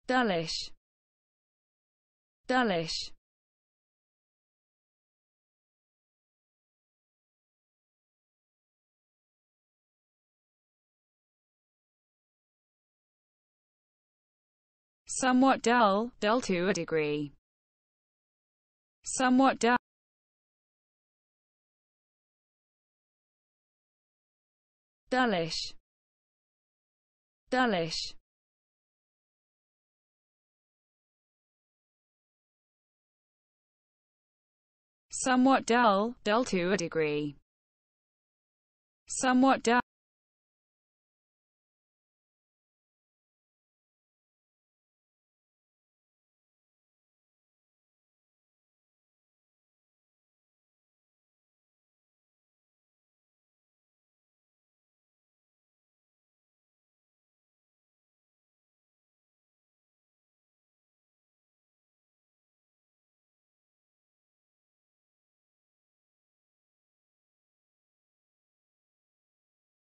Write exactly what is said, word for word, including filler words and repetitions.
Dullish, Dullish. Somewhat dull, dull to a degree. Somewhat dull. Dullish, Dullish. Somewhat dull, dull to a degree. Somewhat dull.